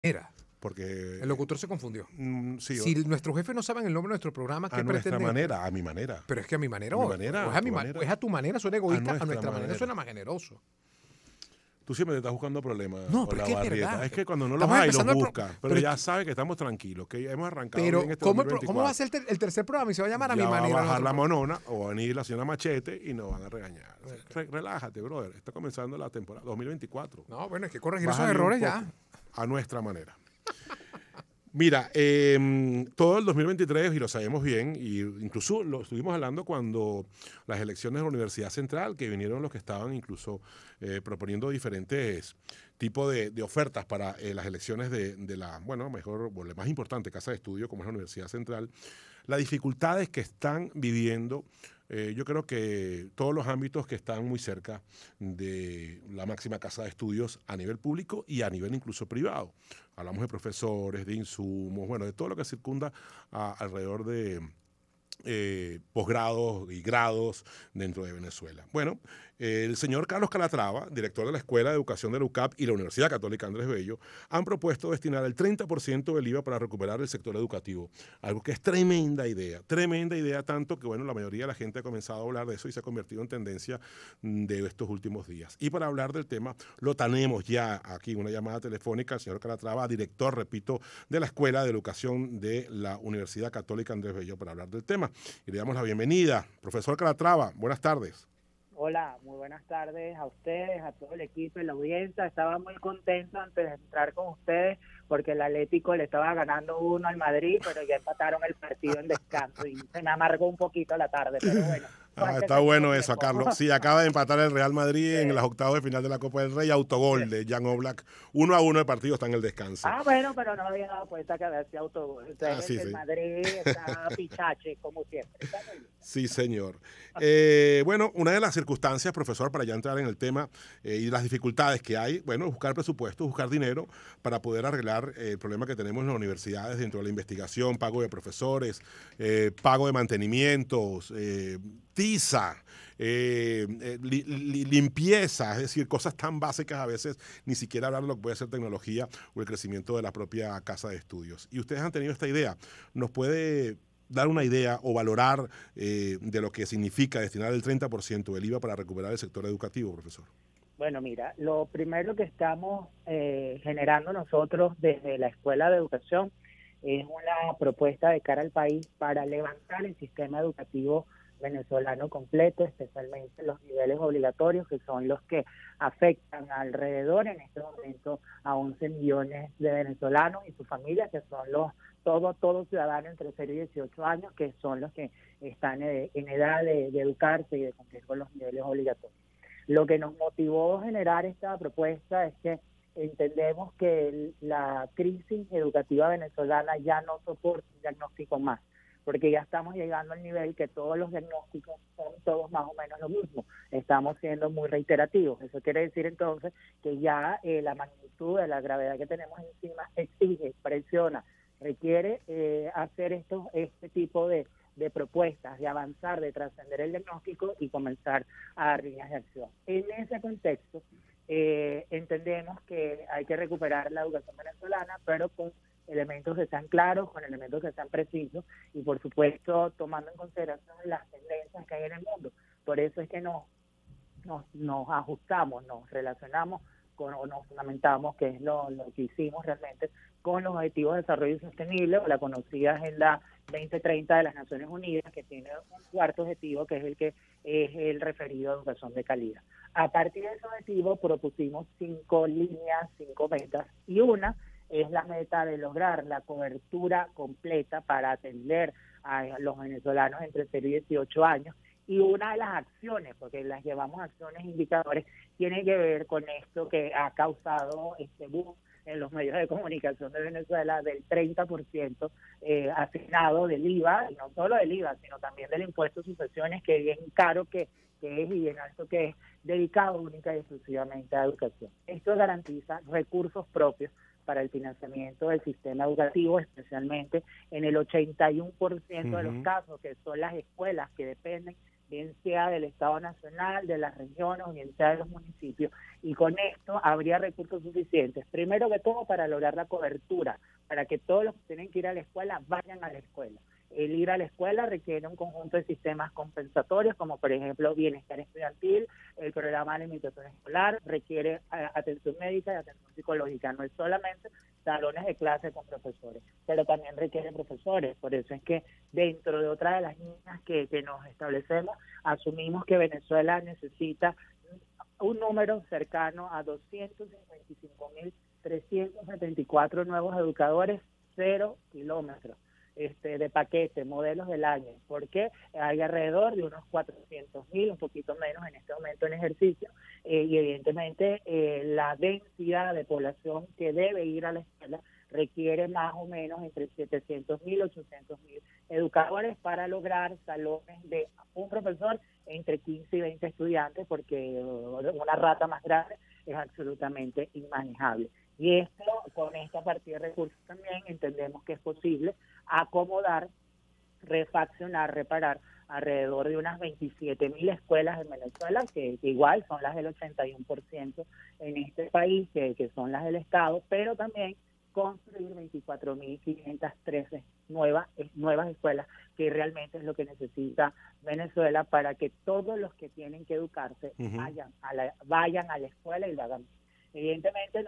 Era. Porque El locutor se confundió. sí, Si nuestros jefes no saben el nombre de nuestro programa, ¿qué a nuestra pretenden? manera, a mi manera. Pero es que a mi manera, A mi o manera, es a tu manera. es a tu manera suena egoísta, a nuestra nuestra manera manera. suena más generoso. Tú siempre te estás buscando problemas, No, o pero la es que es barrieta. verdad. Es que cuando no los Estamos hay, los empezando buscas. Pero pero, ya sabes que estamos tranquilos, que hemos arrancado pero bien este ¿cómo, 2024. ¿cómo va a ser el tercer programa y se va a llamar a mi Ya va a manera? bajar la nosotros? monona o va a venir la señora Machete y nos van a regañar. Relájate, brother. Está comenzando la temporada 2024. No, bueno, hay que corregir esos Bájale un errores poco, ya. a nuestra manera. Mira, todo el 2023, y lo sabemos bien, y incluso lo estuvimos hablando cuando las elecciones de la Universidad Central, que vinieron los que estaban incluso proponiendo diferentes tipos de ofertas para las elecciones de la, bueno, mejor, o la más importante casa de estudio, como es la Universidad Central, las dificultades que están viviendo. Yo creo que todos los ámbitos que están muy cerca de la máxima casa de estudios a nivel público y a nivel incluso privado. Hablamos de profesores, de insumos, bueno, de todo lo que circunda alrededor de posgrados y grados dentro de Venezuela. Bueno, el señor Carlos Calatrava, director de la Escuela de Educación de la UCAP y la Universidad Católica Andrés Bello, han propuesto destinar el 30% del IVA para recuperar el sector educativo. Algo que es tremenda idea, tanto que, bueno, la mayoría de la gente ha comenzado a hablar de eso y se ha convertido en tendencia de estos últimos días. Y para hablar del tema, lo tenemos ya aquí, una llamada telefónica al señor Calatrava, director, repito, de la Escuela de Educación de la Universidad Católica Andrés Bello, para hablar del tema. Y le damos la bienvenida. Profesor Calatrava, buenas tardes. Hola, muy buenas tardes a ustedes, a todo el equipo y la audiencia. Estaba muy contento antes de entrar con ustedes porque el Atlético le estaba ganando 1 al Madrid, pero ya empataron el partido en descanso y se me amargó un poquito la tarde, pero bueno. Está bueno eso, Carlos. Sí, acaba de empatar el Real Madrid en los octavos de final de la Copa del Rey, autogol de Jan Oblak. 1-1 el partido, está en el descanso. Bueno, pero no había dado cuenta que había sido autogol. Entonces sí, el sí. Madrid está pichache, como siempre. Está muy bien. Sí, señor. Bueno, una de las circunstancias, profesor, para ya entrar en el tema y las dificultades que hay, bueno, es buscar presupuesto, buscar dinero para poder arreglar el problema que tenemos en las universidades dentro de la investigación, pago de profesores, pago de mantenimientos, tiza, limpieza, es decir, cosas tan básicas a veces, ni siquiera hablar de lo que puede ser tecnología o el crecimiento de la propia casa de estudios. Y ustedes han tenido esta idea. ¿Nos puede dar una idea o valorar de lo que significa destinar el 30% del IVA para recuperar el sector educativo, profesor? Bueno, mira, lo primero que estamos generando nosotros desde la Escuela de Educación es una propuesta de cara al país para levantar el sistema educativo venezolano completo, especialmente los niveles obligatorios, que son los que afectan alrededor en este momento a 11 millones de venezolanos y sus familias, que son todo ciudadano entre 0 y 18 años, que son los que están en edad de educarse y de cumplir con los niveles obligatorios. Lo que nos motivó a generar esta propuesta es que entendemos que la crisis educativa venezolana ya no soporta un diagnóstico más, porque ya estamos llegando al nivel que todos los diagnósticos son todos más o menos lo mismo. Estamos siendo muy reiterativos. Eso quiere decir entonces que ya la magnitud de la gravedad que tenemos encima exige, presiona, requiere hacer este tipo de propuestas, de avanzar, de trascender el diagnóstico y comenzar a dar líneas de acción. En ese contexto, entendemos que hay que recuperar la educación venezolana, pero con elementos que sean claros, con elementos que sean precisos y, por supuesto, tomando en consideración las tendencias que hay en el mundo. Por eso es que nos ajustamos, nos relacionamos o nos fundamentamos, que es lo que hicimos realmente, con los Objetivos de Desarrollo Sostenible o la conocida Agenda 2030 de las Naciones Unidas, que tiene un cuarto objetivo, que es el referido a educación de calidad. A partir de ese objetivo propusimos 5 líneas, 5 metas, y una es la meta de lograr la cobertura completa para atender a los venezolanos entre 0 y 18 años. Y una de las acciones, porque las llevamos acciones indicadores, tiene que ver con esto que ha causado este boom en los medios de comunicación de Venezuela del 30% asignado del IVA, y no solo del IVA, sino también del impuesto de sucesiones, que es bien caro que es y bien alto que es, dedicado única y exclusivamente a educación. Esto garantiza recursos propios para el financiamiento del sistema educativo, especialmente en el 81% de los casos, que son las escuelas que dependen bien sea del Estado Nacional, de las regiones, o bien sea de los municipios, y con esto habría recursos suficientes, primero que todo para lograr la cobertura, para que todos los que tienen que ir a la escuela vayan a la escuela. El ir a la escuela requiere un conjunto de sistemas compensatorios, como por ejemplo bienestar estudiantil, el programa de alimentación escolar, requiere atención médica y atención psicológica, no es solamente salones de clase con profesores, pero también requiere profesores. Por eso es que dentro de otra de las líneas que nos establecemos, asumimos que Venezuela necesita un número cercano a 255.374 nuevos educadores, 0 kilómetros de paquete, modelos del año, porque hay alrededor de unos 400.000, un poquito menos en este momento en ejercicio, y evidentemente la densidad de población que debe ir a la escuela requiere más o menos entre 700.000 y 800.000 educadores para lograr salones de un profesor entre 15 y 20 estudiantes, porque una rata más grande es absolutamente inmanejable. Y esto, con esta partida de recursos también entendemos que es posible acomodar, refaccionar, reparar alrededor de unas 27.000 escuelas en Venezuela, que igual son las del 81% en este país, que son las del Estado, pero también construir 24.513 nuevas escuelas, que realmente es lo que necesita Venezuela para que todos los que tienen que educarse vayan a la escuela y lo hagan. Evidentemente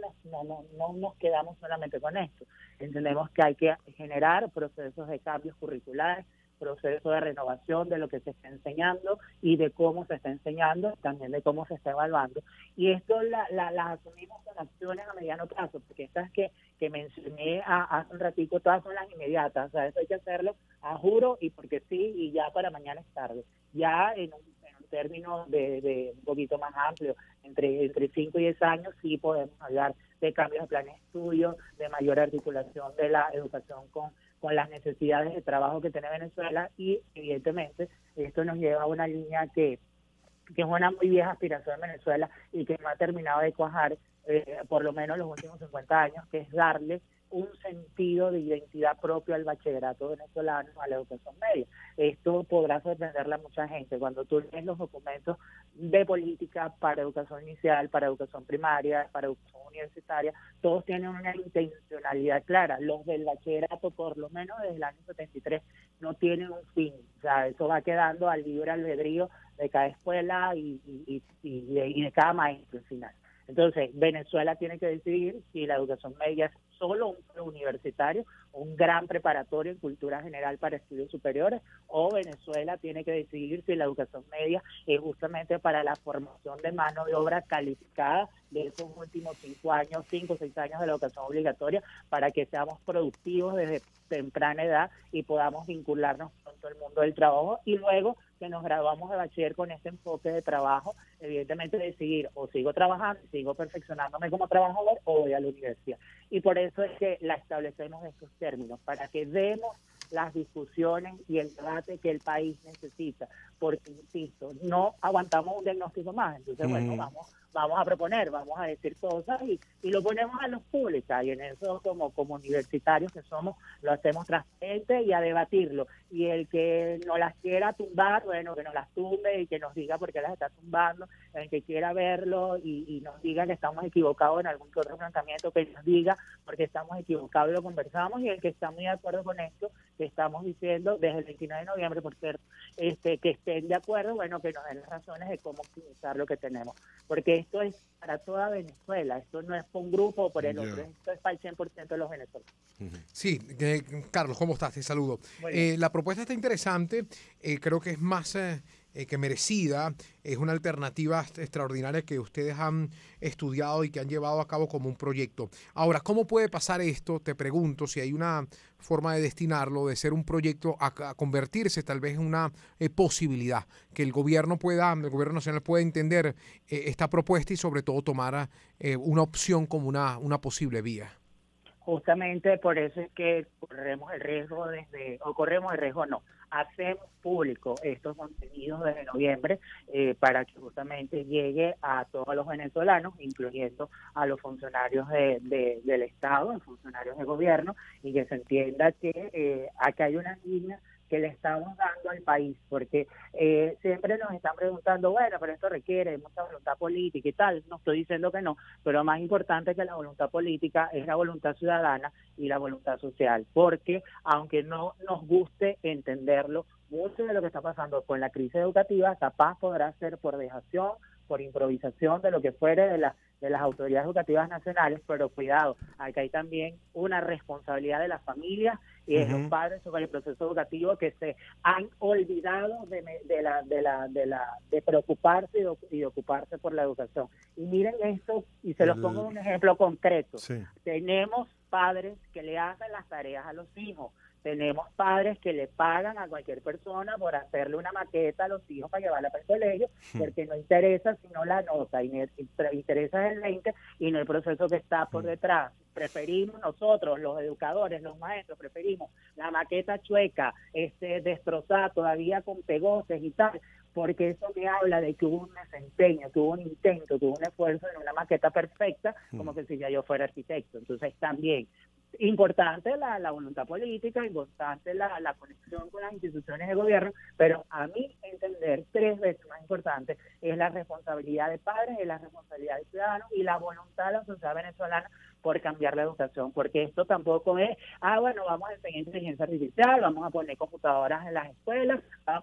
no nos quedamos solamente con esto. Entendemos que hay que generar procesos de cambios curriculares, procesos de renovación de lo que se está enseñando y de cómo se está enseñando, también de cómo se está evaluando. Y esto las asumimos con acciones a mediano plazo, porque estas que mencioné hace un ratito, todas son las inmediatas. O sea, eso hay que hacerlo a juro y porque sí, y ya para mañana es tarde. Ya en un término de un poquito más amplio, entre 5 y 10 años, sí podemos hablar de cambios de planes de estudio, de mayor articulación de la educación con las necesidades de trabajo que tiene Venezuela, y evidentemente esto nos lleva a una línea que es una muy vieja aspiración en Venezuela y que no ha terminado de cuajar por lo menos los últimos 50 años, que es darle un sentido de identidad propio al bachillerato venezolano, a la educación media. Esto podrá sorprenderle a mucha gente. Cuando tú lees los documentos de política para educación inicial, para educación primaria, para educación universitaria, todos tienen una intencionalidad clara. Los del bachillerato, por lo menos desde el año 73, no tienen un fin. O sea, eso va quedando al libre albedrío de cada escuela y de cada maestro al final. Entonces, Venezuela tiene que decidir si la educación media es solo un universitario, un gran preparatorio en cultura general para estudios superiores, o Venezuela tiene que decidir si la educación media es justamente para la formación de mano de obra calificada de esos últimos 5 o 6 años de la educación obligatoria, para que seamos productivos desde temprana edad y podamos vincularnos pronto al mundo del trabajo, y luego que nos graduamos de bachiller con este enfoque de trabajo, evidentemente decidir o sigo trabajando, sigo perfeccionándome como trabajador o voy a la universidad. Y por eso es que la establecemos en estos términos, para que demos las discusiones y el debate que el país necesita, porque, insisto, no aguantamos un diagnóstico más. Entonces, bueno, vamos a proponer, vamos a decir cosas y lo ponemos a los públicos, y en eso como universitarios que somos, lo hacemos transparente y a debatirlo. Y el que no las quiera tumbar, bueno, que nos las tumbe y que nos diga por qué las está tumbando. El que quiera verlo y nos diga que estamos equivocados en algún que otro planteamiento, que nos diga porque estamos equivocados y lo conversamos. Y el que está muy de acuerdo con esto, que estamos diciendo desde el 29 de noviembre, por cierto, que estén de acuerdo, bueno, que nos den las razones de cómo optimizar lo que tenemos. Porque esto es para toda Venezuela, esto no es por un grupo o por el otro, esto es para el 100% de los venezolanos. Sí, Carlos, ¿cómo estás? Te saludo. La propuesta está interesante, creo que es más que merecida, es una alternativa extraordinaria que ustedes han estudiado y que han llevado a cabo como un proyecto. Ahora, ¿cómo puede pasar esto? Te pregunto si hay una forma de destinarlo, de ser un proyecto a convertirse tal vez en una posibilidad, que el gobierno nacional pueda entender esta propuesta y sobre todo tomar una opción como una posible vía. Justamente por eso es que hacemos público estos contenidos desde noviembre para que justamente llegue a todos los venezolanos, incluyendo a los funcionarios del Estado, a los funcionarios de gobierno, y que se entienda que acá hay una línea que que le estamos dando al país, porque siempre nos están preguntando, bueno, pero esto requiere mucha voluntad política y tal. No estoy diciendo que no, pero más importante que la voluntad política es la voluntad ciudadana y la voluntad social, porque aunque no nos guste entenderlo, mucho de lo que está pasando con la crisis educativa capaz podrá ser por dejación, por improvisación de lo que fuere de las autoridades educativas nacionales, pero cuidado, acá hay también una responsabilidad de las familias y de los padres sobre el proceso educativo, que se han olvidado de preocuparse y de ocuparse por la educación. Y miren esto, y se los pongo un ejemplo concreto. Sí. Tenemos padres que le hacen las tareas a los hijos. Tenemos padres que le pagan a cualquier persona por hacerle una maqueta a los hijos para llevarla para el colegio, porque no interesa sino la nota, y interesa el 20 y no el proceso que está por detrás. Preferimos nosotros, los educadores, los maestros, preferimos la maqueta chueca, destrozada todavía con pegoses y tal, porque eso me habla de que hubo un desempeño, que hubo un intento, que hubo un esfuerzo en una maqueta perfecta, como que si ya yo fuera arquitecto. Entonces también importante la voluntad política, importante la conexión con las instituciones de gobierno, pero a mi entender, 3 veces más importante es la responsabilidad de padres, es la responsabilidad de ciudadanos y la voluntad de la sociedad venezolana por cambiar la educación, porque esto tampoco es, bueno, vamos a enseñar inteligencia artificial, vamos a poner computadoras en las escuelas,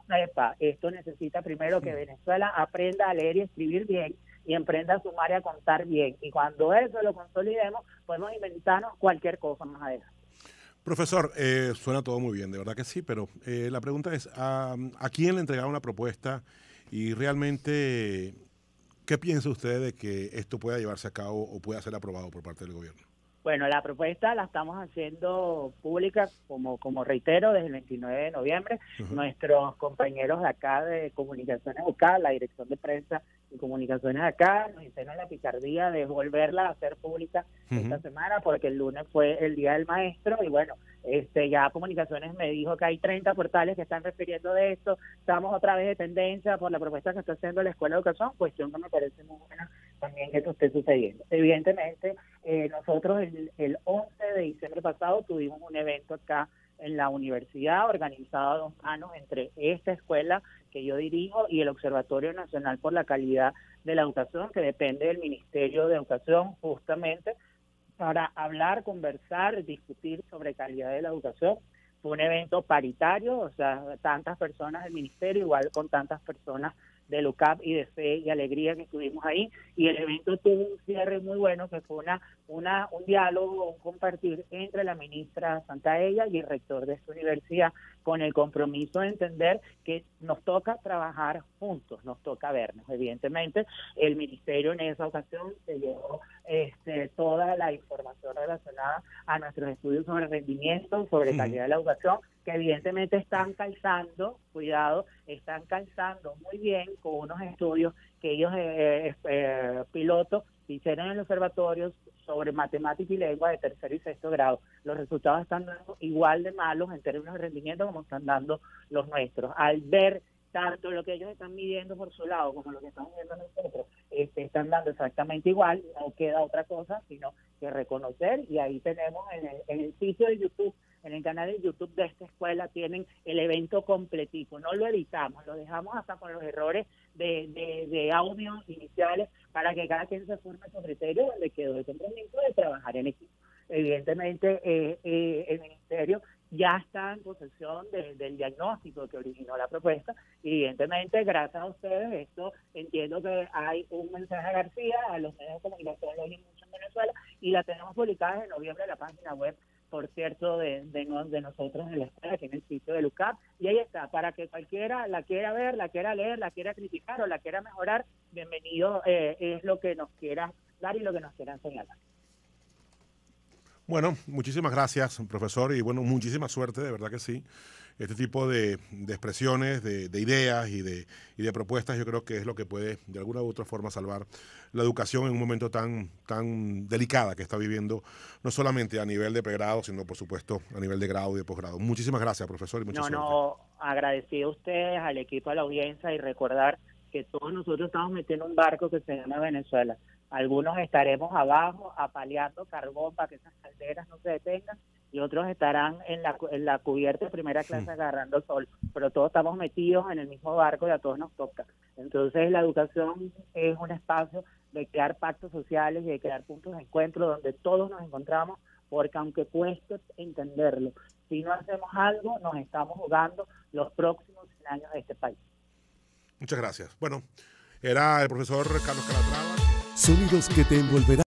esto necesita primero que Venezuela aprenda a leer y escribir bien, y emprenda a sumar y a contar bien. Y cuando eso lo consolidemos, podemos inventarnos cualquier cosa más adelante. Profesor, suena todo muy bien, de verdad que sí, pero la pregunta es, ¿a quién le entregaron la propuesta y realmente qué piensa usted de que esto pueda llevarse a cabo o pueda ser aprobado por parte del gobierno? Bueno, la propuesta la estamos haciendo pública, como reitero, desde el 29 de noviembre. Nuestros compañeros de acá de Comunicaciones UCA, la dirección de prensa y comunicaciones de acá, nos hicieron la picardía de volverla a hacer pública esta semana, porque el lunes fue el Día del Maestro, y bueno, ya Comunicaciones me dijo que hay 30 portales que están refiriendo de esto. Estamos otra vez de tendencia por la propuesta que está haciendo la Escuela de Educación, cuestión que me parece muy buena también que esto esté sucediendo. Evidentemente, nosotros el 11 de diciembre pasado tuvimos un evento acá en la universidad organizado a 2 manos entre esta escuela que yo dirijo y el Observatorio Nacional por la Calidad de la Educación, que depende del Ministerio de Educación, justamente para hablar, conversar, discutir sobre calidad de la educación. Fue un evento paritario, o sea, tantas personas del ministerio, igual con tantas personas del UCAP y de Fe y Alegría que estuvimos ahí, y el evento tuvo un cierre muy bueno, que fue un diálogo, un compartir entre la ministra Santaella y el rector de esta universidad, con el compromiso de entender que nos toca trabajar juntos, nos toca vernos. Evidentemente, el ministerio en esa ocasión se llevó toda la información relacionada a nuestros estudios sobre rendimiento, sobre calidad de la educación, que evidentemente están calzando, cuidado, están calzando muy bien con unos estudios que ellos pilotos hicieron en los observatorios sobre matemática y lengua de 3er y 6º grado. Los resultados están dando igual de malos en términos de rendimiento como están dando los nuestros. Al ver tanto lo que ellos están midiendo por su lado como lo que estamos viendo nosotros, están dando exactamente igual, no queda otra cosa sino que reconocer, y ahí tenemos en el sitio de YouTube, en el canal de YouTube de esta escuela, tienen el evento completico, no lo editamos, lo dejamos hasta con los errores de audio iniciales para que cada quien se forme su criterio, donde quedó el compromiso de trabajar en equipo. Evidentemente, el ministerio ya está en posesión del diagnóstico que originó la propuesta. Evidentemente, gracias a ustedes, esto entiendo que hay un mensaje a García, a los medios de comunicación, lo oyen mucho en Venezuela, y la tenemos publicada en noviembre en la página web, por cierto, de nosotros en la escuela, que en el sitio de UCAP, y ahí está, para que cualquiera la quiera ver, la quiera leer, la quiera criticar o la quiera mejorar, bienvenido es lo que nos quiera dar y lo que nos quiera enseñar. Bueno, muchísimas gracias, profesor, y bueno, muchísima suerte, de verdad que sí. Este tipo de expresiones, de ideas y de propuestas, yo creo que es lo que puede, de alguna u otra forma, salvar la educación en un momento tan delicada que está viviendo, no solamente a nivel de pregrado, sino, por supuesto, a nivel de grado y de posgrado. Muchísimas gracias, profesor, y mucha suerte. Agradecido a ustedes, al equipo, a la audiencia, y recordar que todos nosotros estamos metiendo un barco que se llama Venezuela. Algunos estaremos abajo apaleando carbón para que esas calderas no se detengan, y otros estarán en la cubierta de primera clase agarrando sol, pero todos estamos metidos en el mismo barco y a todos nos toca. Entonces la educación es un espacio de crear pactos sociales y de crear puntos de encuentro donde todos nos encontramos, porque aunque cueste entenderlo, si no hacemos algo, nos estamos jugando los próximos 100 años de este país. Muchas gracias. Bueno, era el profesor Carlos Calatrava. Sonidos que te envolverán.